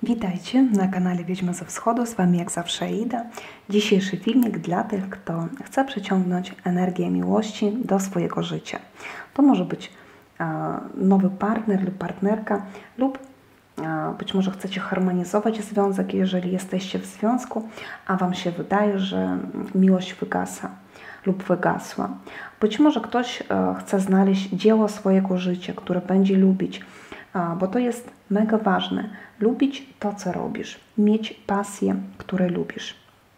Witajcie na kanale Wiedźma ze Wschodu, z Wami jak zawsze Ida. Dzisiejszy filmik dla tych, kto chce przyciągnąć energię miłości do swojego życia. To może być nowy partner lub partnerka, lub być może chcecie harmonizować związek, jeżeli jesteście w związku, a Wam się wydaje, że miłość wygasa lub wygasła. Być może ktoś chce znaleźć dzieło swojego życia, które będzie lubić, bo to jest mega ważne. Lubić to, co robisz. Mieć pasję, które lubisz.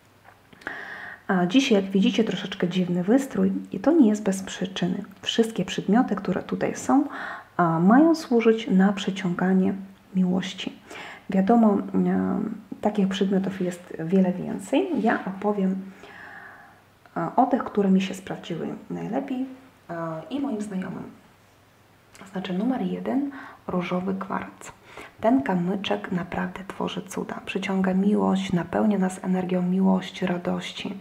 Dzisiaj, jak widzicie, troszeczkę dziwny wystrój i to nie jest bez przyczyny. Wszystkie przedmioty, które tutaj są, mają służyć na przyciąganie miłości. Wiadomo, takich przedmiotów jest wiele więcej. Ja opowiem o tych, które mi się sprawdziły najlepiej i moim znajomym. Znaczy numer 1, różowy kwarc. Ten kamyczek naprawdę tworzy cuda. Przyciąga miłość, napełnia nas energią miłości, radości.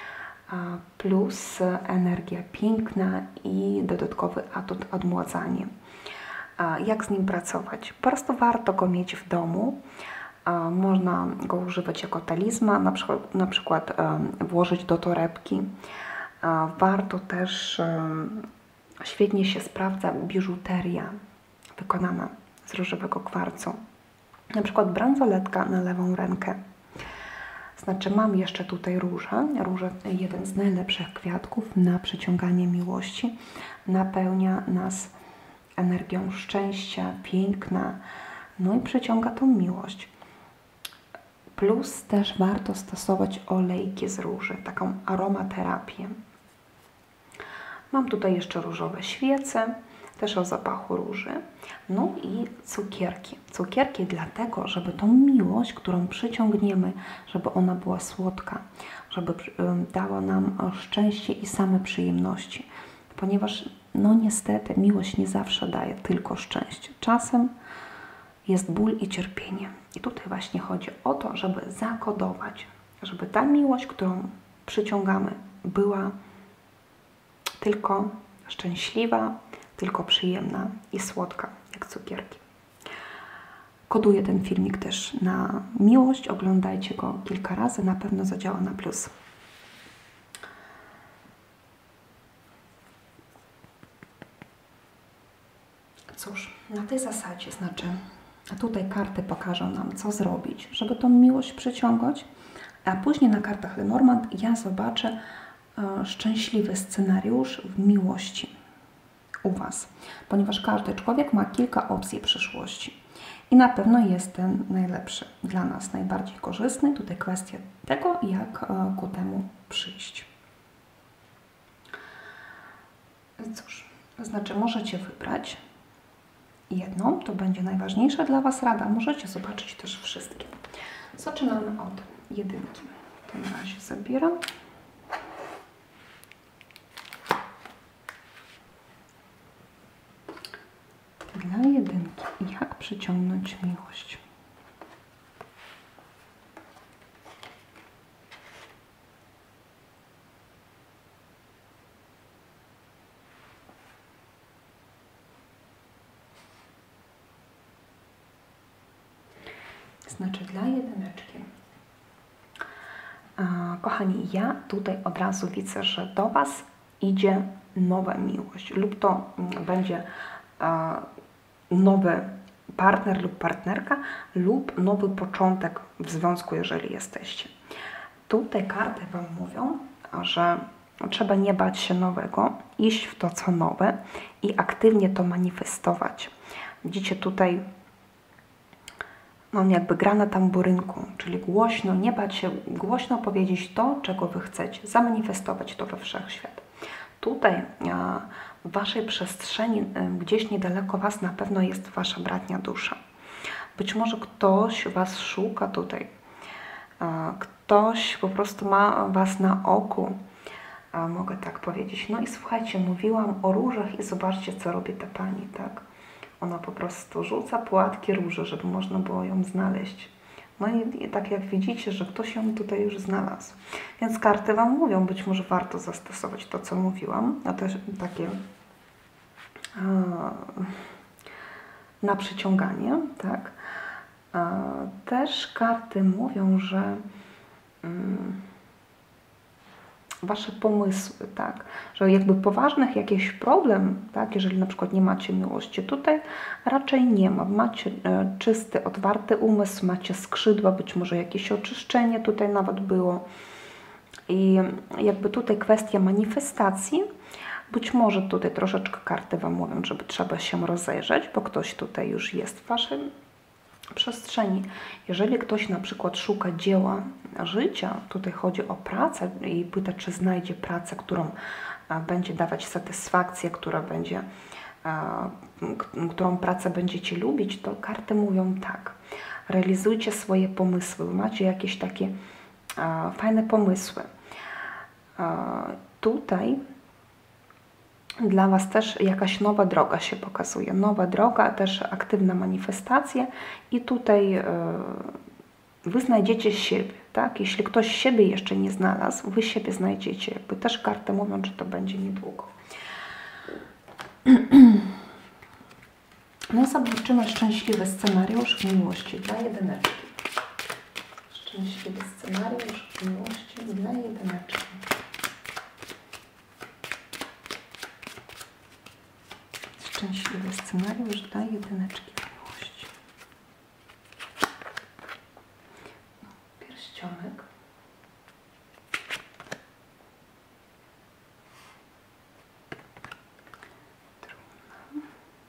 Plus energia piękna i dodatkowy atut odmładzanie. Jak z nim pracować? Po prostu warto go mieć w domu. Można go używać jako talizman, na przykład włożyć do torebki. Warto też, świetnie się sprawdza biżuteria wykonana z różowego kwarcu. Na przykład bransoletka na lewą rękę. Znaczy mam jeszcze tutaj różę. Róża, jeden z najlepszych kwiatków na przyciąganie miłości. Napełnia nas energią szczęścia, piękna, no i przyciąga tą miłość. Plus też warto stosować olejki z róży, taką aromaterapię. Mam tutaj jeszcze różowe świece, też o zapachu róży. No i cukierki. Cukierki dlatego, żeby tą miłość, którą przyciągniemy, żeby ona była słodka, żeby dała nam szczęście i same przyjemności. Ponieważ, no niestety, miłość nie zawsze daje tylko szczęście. Czasem jest ból i cierpienie. I tutaj właśnie chodzi o to, żeby zakodować, żeby ta miłość, którą przyciągamy, była tylko szczęśliwa, tylko przyjemna i słodka, jak cukierki. Koduję ten filmik też na miłość. Oglądajcie go kilka razy, na pewno zadziała na plus. Cóż, na tej zasadzie, znaczy, a tutaj karty pokażą nam, co zrobić, żeby tą miłość przyciągać, a później na kartach Lenormand ja zobaczę szczęśliwy scenariusz w miłości u Was, ponieważ każdy człowiek ma kilka opcji przyszłości i na pewno jest ten najlepszy dla nas, najbardziej korzystny. Tutaj kwestia tego, jak ku temu przyjść. Cóż, znaczy możecie wybrać jedną, to będzie najważniejsza dla Was rada. Możecie zobaczyć też wszystkie. Zaczynamy od jedynki. To na razie zabieram. Dla jedynki, jak przyciągnąć miłość? Znaczy dla jedyneczki. Kochani, ja tutaj od razu widzę, że do Was idzie nowa miłość lub to będzie nowy partner lub partnerka lub nowy początek w związku, jeżeli jesteście. Tutaj karty Wam mówią, że trzeba nie bać się nowego, iść w to, co nowe i aktywnie to manifestować. Widzicie, tutaj mam jakby gra na tamburynku, czyli głośno, nie bać się, głośno powiedzieć to, czego Wy chcecie, zamanifestować to we wszechświat. Tutaj w Waszej przestrzeni, gdzieś niedaleko Was na pewno jest Wasza bratnia dusza. Być może ktoś Was szuka tutaj, ktoś po prostu ma Was na oku, mogę tak powiedzieć. No i słuchajcie, mówiłam o różach i zobaczcie, co robi ta pani, tak? Ona po prostu rzuca płatki róży, żeby można było ją znaleźć. No i tak jak widzicie, że ktoś ją tutaj już znalazł. Więc karty Wam mówią, być może warto zastosować to, co mówiłam. A też takie na przyciąganie, tak? Też karty mówią, że Wasze pomysły, tak, że jakby poważnych jakichś problem, tak, jeżeli na przykład nie macie miłości, tutaj raczej nie ma. Macie czysty, otwarty umysł, macie skrzydła, być może jakieś oczyszczenie tutaj nawet było. I jakby tutaj kwestia manifestacji, być może tutaj troszeczkę karty Wam mówią, żeby trzeba się rozejrzeć, bo ktoś tutaj już jest w Waszym przestrzeni. Jeżeli ktoś na przykład szuka dzieła życia, tutaj chodzi o pracę i pyta, czy znajdzie pracę, którą będzie dawać satysfakcję, którą pracę będziecie lubić, to karty mówią tak. Realizujcie swoje pomysły. Macie jakieś takie fajne pomysły. Tutaj dla Was też jakaś nowa droga się pokazuje. Nowa droga, też aktywna manifestacja i tutaj Wy znajdziecie siebie, tak? Jeśli ktoś siebie jeszcze nie znalazł, Wy siebie znajdziecie. Jakby też karty mówią, że to będzie niedługo. No zobaczymy szczęśliwy scenariusz w miłości dla jedyneczki. Szczęśliwy scenariusz w miłości dla jedyneczki. Szczęśliwy scenariusz dla jedyneczki w miłości. Pierścionek. Trumna.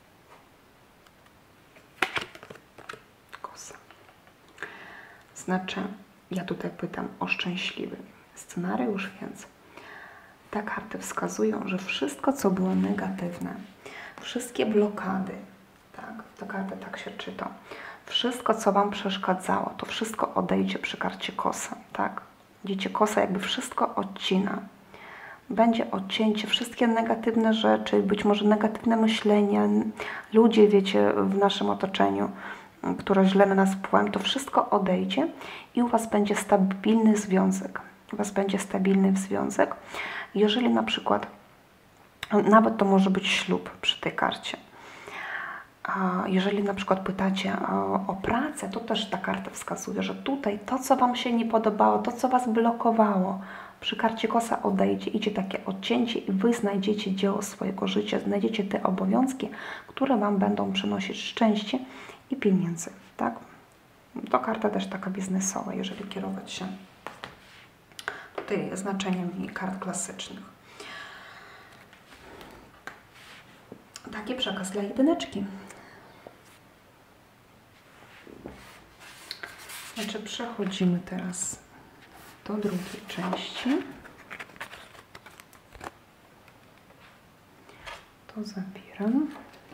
Kosa. Znaczy, ja tutaj pytam o szczęśliwy scenariusz, więc te karty wskazują, że wszystko, co było negatywne, wszystkie blokady, tak, to karty tak się czyta, wszystko, co Wam przeszkadzało, to wszystko odejdzie przy karcie kosa, tak? Widzicie, kosa jakby wszystko odcina. Będzie odcięcie, wszystkie negatywne rzeczy, być może negatywne myślenia, ludzie, wiecie, w naszym otoczeniu, które źle na nas wpływają, to wszystko odejdzie i u Was będzie stabilny związek. U Was będzie stabilny związek. Jeżeli na przykład, nawet to może być ślub przy tej karcie. Jeżeli na przykład pytacie o pracę, to też ta karta wskazuje, że tutaj to, co Wam się nie podobało, to, co Was blokowało, przy karcie kosa odejdzie, idzie takie odcięcie i Wy znajdziecie dzieło swojego życia, znajdziecie te obowiązki, które Wam będą przynosić szczęście i pieniędzy, tak? To karta też taka biznesowa, jeżeli kierować się tutaj znaczeniami kart klasycznych. Taki przekaz dla jedyneczki. Znaczy przechodzimy teraz do drugiej części. To zabieram.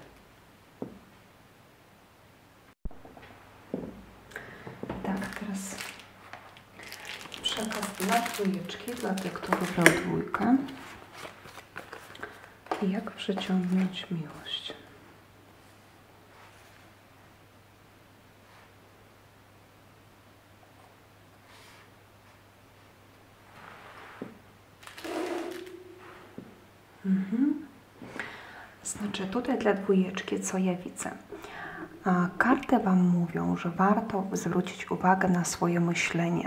Tak, teraz przekaz dla dwójeczki, dla tych, kto wybrał dwójkę. Jak przyciągnąć miłość? Znaczy tutaj dla dwójeczki, co ja widzę? Karty Wam mówią, że warto zwrócić uwagę na swoje myślenie,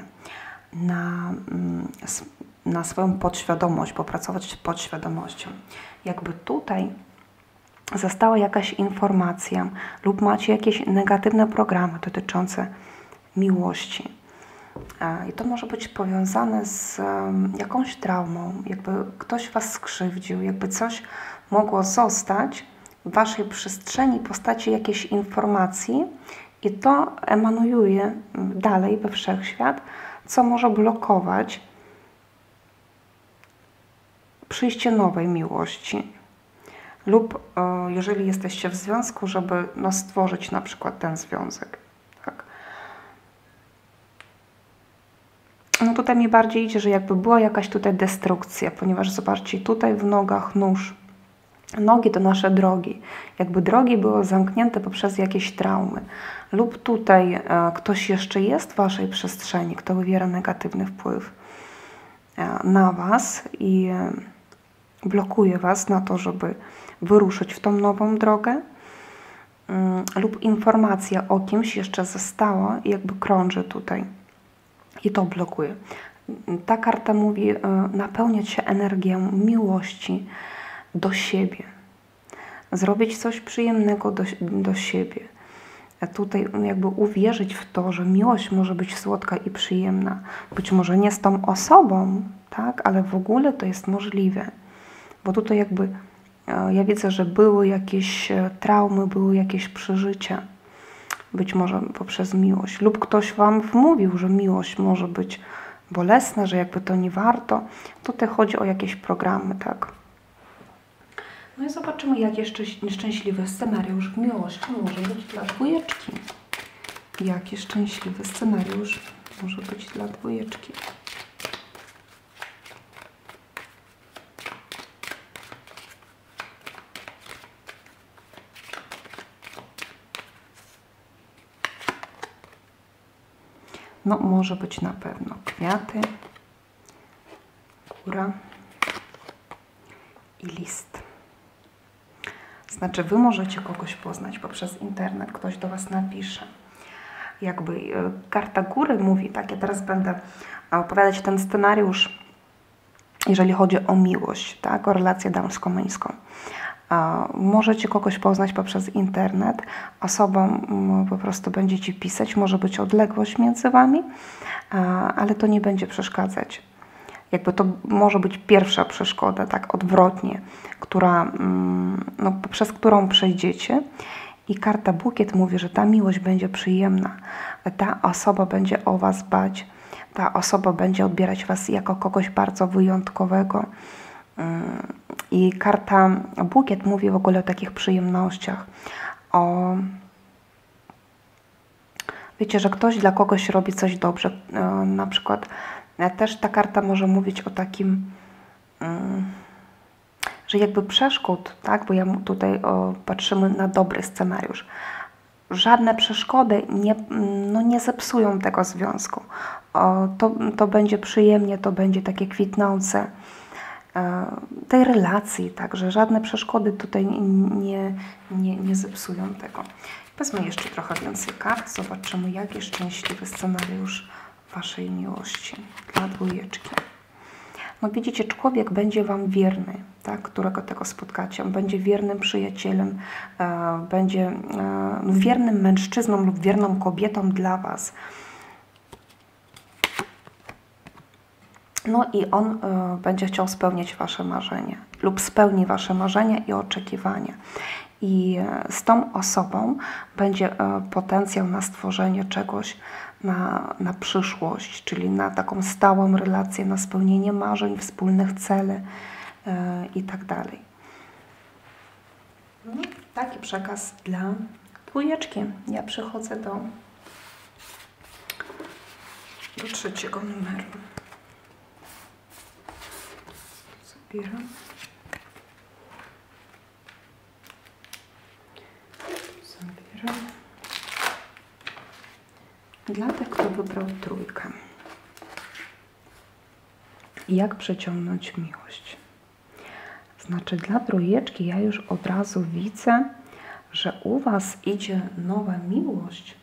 na swoją podświadomość, popracować z podświadomością. Jakby tutaj została jakaś informacja lub macie jakieś negatywne programy dotyczące miłości. I to może być powiązane z jakąś traumą, jakby ktoś Was skrzywdził, jakby coś mogło zostać w Waszej przestrzeni w postaci jakiejś informacji i to emanuje dalej we wszechświat, co może blokować przyjście nowej miłości. Lub jeżeli jesteście w związku, żeby stworzyć na przykład ten związek. Tak. No tutaj mi bardziej idzie, że jakby była jakaś tutaj destrukcja, ponieważ zobaczcie, tutaj w nogach nóż. Nogi to nasze drogi. Jakby drogi były zamknięte poprzez jakieś traumy. Lub tutaj ktoś jeszcze jest w Waszej przestrzeni, kto wywiera negatywny wpływ na Was i blokuje Was na to, żeby wyruszyć w tą nową drogę. lub informacja o kimś jeszcze została i jakby krąży tutaj i to blokuje. Ta karta mówi napełniać się energią miłości do siebie, zrobić coś przyjemnego do siebie. A tutaj jakby uwierzyć w to, że miłość może być słodka i przyjemna. Być może nie z tą osobą, tak, ale w ogóle to jest możliwe. Bo tutaj jakby ja widzę, że były jakieś traumy, były jakieś przeżycia. Być może poprzez miłość. Lub ktoś Wam wmówił, że miłość może być bolesna, że jakby to nie warto. Tutaj chodzi o jakieś programy, tak. No i zobaczymy, jak jeszcze szczęśliwy scenariusz miłości może być dla dwójeczki. Jaki szczęśliwy scenariusz może być dla dwójeczki. No, może być na pewno kwiaty, góra i list. Znaczy, Wy możecie kogoś poznać poprzez internet, ktoś do Was napisze. Jakby karta góry mówi, tak, ja teraz będę opowiadać ten scenariusz, jeżeli chodzi o miłość, tak, o relację damsko-męską. Możecie kogoś poznać poprzez internet, osobą po prostu będzie Ci pisać, może być odległość między Wami, ale to nie będzie przeszkadzać. Jakby to może być pierwsza przeszkoda, tak odwrotnie, która, no, przez którą przejdziecie. I karta bukiet mówi, że ta miłość będzie przyjemna, ta osoba będzie o Was dbać, ta osoba będzie odbierać Was jako kogoś bardzo wyjątkowego. I karta bukiet mówi w ogóle o takich przyjemnościach, o... Wiecie, że ktoś dla kogoś robi coś dobrze, na przykład też ta karta może mówić o takim, że jakby przeszkód, tak, bo ja tutaj patrzymy na dobry scenariusz. Żadne przeszkody nie zepsują tego związku. To będzie przyjemnie, to będzie takie kwitnące tej relacji, także żadne przeszkody tutaj nie zepsują tego. Wezmę jeszcze trochę więcej kart, zobaczymy, jaki szczęśliwy scenariusz Waszej miłości dla dwójeczki. No widzicie, człowiek będzie Wam wierny, tak, którego tego spotkacie. On będzie wiernym przyjacielem, będzie wiernym mężczyzną lub wierną kobietą dla Was. No i on będzie chciał spełniać Wasze marzenia lub spełni Wasze marzenia i oczekiwania. I z tą osobą będzie potencjał na stworzenie czegoś na przyszłość, czyli na taką stałą relację, na spełnienie marzeń, wspólnych celi i tak dalej. No, taki przekaz dla dwójeczki. Ja przechodzę do trzeciego numeru. Zabieram. Zabieram. Dla tych, kto wybrał trójkę. Jak przyciągnąć miłość? Znaczy, dla trójeczki ja już od razu widzę, że u Was idzie nowa miłość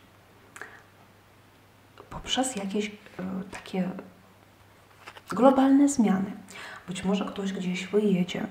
poprzez jakieś takie globalne zmiany. Być może ktoś gdzieś wyjedzie.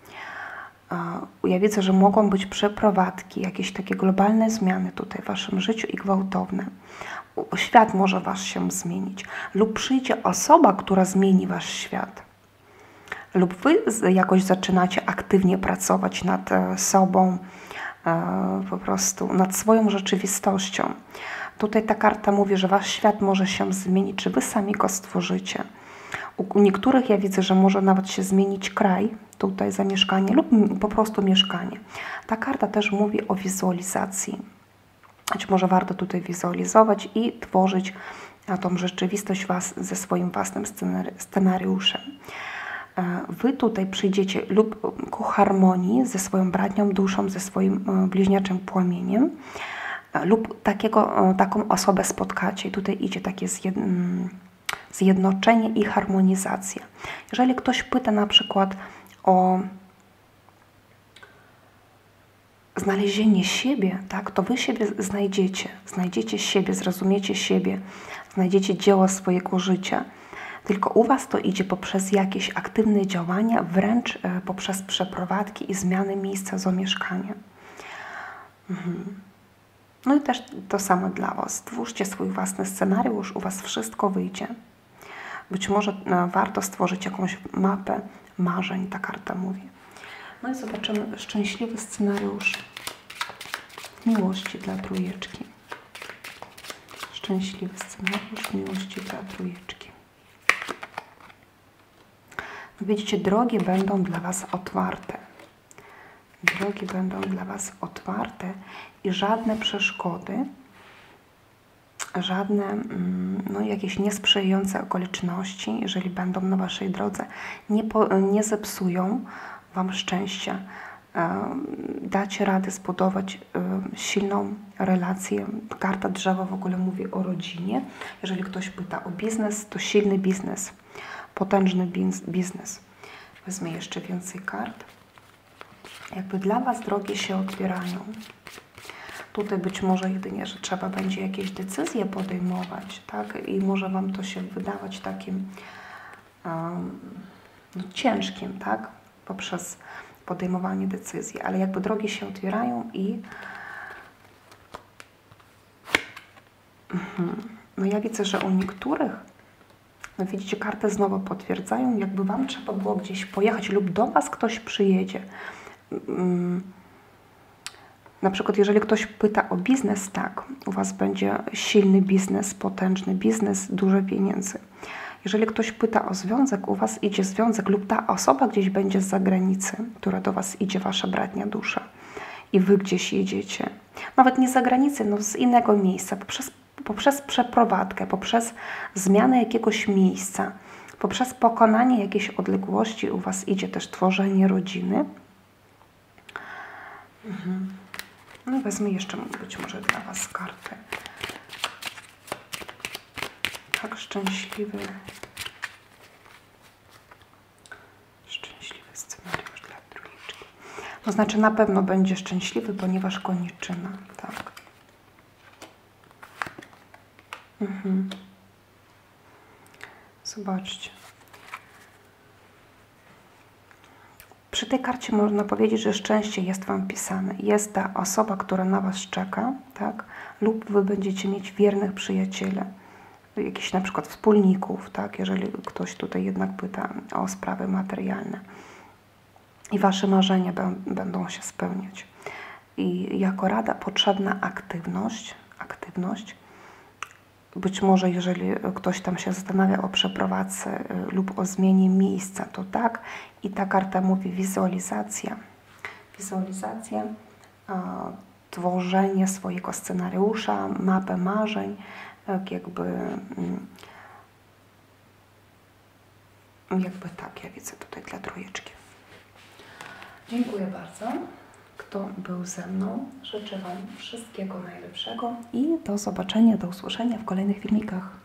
Ja widzę, że mogą być przeprowadzki, jakieś takie globalne zmiany tutaj w Waszym życiu i gwałtowne. Świat może Was się zmienić. Lub przyjdzie osoba, która zmieni Wasz świat. Lub Wy jakoś zaczynacie aktywnie pracować nad sobą, po prostu nad swoją rzeczywistością. Tutaj ta karta mówi, że Wasz świat może się zmienić, czy Wy sami go stworzycie. U niektórych ja widzę, że może nawet się zmienić kraj, tutaj zamieszkanie lub po prostu mieszkanie. Ta karta też mówi o wizualizacji. Być może warto tutaj wizualizować i tworzyć tą rzeczywistość ze swoim własnym scenariuszem. Wy tutaj przyjdziecie lub ku harmonii ze swoją bratnią duszą, ze swoim bliźniaczym płomieniem, lub taką osobę spotkacie. Tutaj idzie takie zjednoczenie i harmonizacja. Jeżeli ktoś pyta na przykład o znalezienie siebie, tak, to Wy siebie znajdziecie siebie, zrozumiecie siebie, znajdziecie dzieło swojego życia. Tylko u Was to idzie poprzez jakieś aktywne działania, wręcz poprzez przeprowadzki i zmiany miejsca zamieszkania. No i też to samo dla Was. Stwórzcie swój własny scenariusz, u Was wszystko wyjdzie. Być może warto stworzyć jakąś mapę marzeń, ta karta mówi. No i zobaczymy szczęśliwy scenariusz miłości dla trójeczki. Szczęśliwy scenariusz miłości dla trójeczki. No widzicie, drogi będą dla Was otwarte. Drogi będą dla Was otwarte i żadne przeszkody, żadne no, jakieś niesprzyjające okoliczności, jeżeli będą na Waszej drodze, nie zepsują Wam szczęścia. Dacie radę zbudować silną relację. Karta drzewa w ogóle mówi o rodzinie. Jeżeli ktoś pyta o biznes, to silny biznes, potężny biznes. Wezmę jeszcze więcej kart. Jakby dla Was drogi się otwierają. Tutaj być może jedynie, że trzeba będzie jakieś decyzje podejmować, tak? I może Wam to się wydawać takim no, ciężkim, tak? Poprzez podejmowanie decyzji, ale jakby drogi się otwierają i no ja widzę, że u niektórych, no widzicie, karty znowu potwierdzają, jakby Wam trzeba było gdzieś pojechać lub do Was ktoś przyjedzie. Na przykład, jeżeli ktoś pyta o biznes, tak, u Was będzie silny biznes, potężny biznes, dużo pieniędzy. Jeżeli ktoś pyta o związek, u Was idzie związek lub ta osoba gdzieś będzie z zagranicy, która do Was idzie, Wasza bratnia dusza i Wy gdzieś jedziecie. Nawet nie z zagranicy, no z innego miejsca, poprzez przeprowadzkę, poprzez zmianę jakiegoś miejsca, poprzez pokonanie jakiejś odległości u Was idzie też tworzenie rodziny. No i wezmę jeszcze być może dla Was kartę. Tak, szczęśliwy scenariusz dla trójeczki. To znaczy na pewno będzie szczęśliwy, ponieważ koniczyna, tak. Zobaczcie. Przy tej karcie można powiedzieć, że szczęście jest Wam pisane. Jest ta osoba, która na Was czeka, tak? Lub Wy będziecie mieć wiernych przyjacieli, jakichś na przykład wspólników, tak? Jeżeli ktoś tutaj jednak pyta o sprawy materialne. I Wasze marzenia będą się spełniać. I jako rada potrzebna aktywność. Być może jeżeli ktoś tam się zastanawia o przeprowadzce lub o zmianie miejsca, to tak. I ta karta mówi wizualizacja. Wizualizacja, tworzenie swojego scenariusza, mapę marzeń, tak jakby tak, ja widzę tutaj dla trójeczki. Dziękuję bardzo. Kto był ze mną, życzę Wam wszystkiego najlepszego i do zobaczenia, do usłyszenia w kolejnych filmikach.